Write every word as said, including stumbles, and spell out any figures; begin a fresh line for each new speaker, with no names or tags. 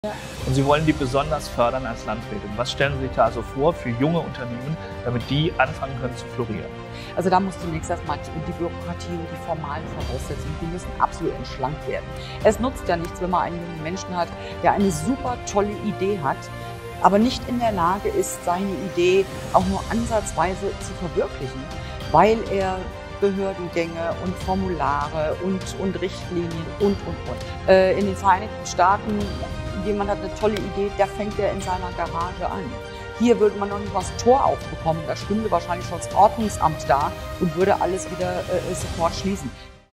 Ja.
Und Sie wollen die besonders fördern als Landrätin. Was stellen Sie sich da also vor für junge Unternehmen, damit die anfangen können zu florieren?
Also da muss zunächst erstmal die Bürokratie und die formalen Voraussetzungen, die müssen absolut entschlankt werden. Es nutzt ja nichts, wenn man einen jungen Menschen hat, der eine super tolle Idee hat, aber nicht in der Lage ist, seine Idee auch nur ansatzweise zu verwirklichen, weil er Behördengänge und Formulare und, und Richtlinien und, und, und. Äh, in den Vereinigten Staaten, jemand hat eine tolle Idee, der fängt er in seiner Garage an. Hier würde man noch nicht mal das Tor aufbekommen, da stünde wahrscheinlich schon das Ordnungsamt da und würde alles wieder äh, sofort schließen.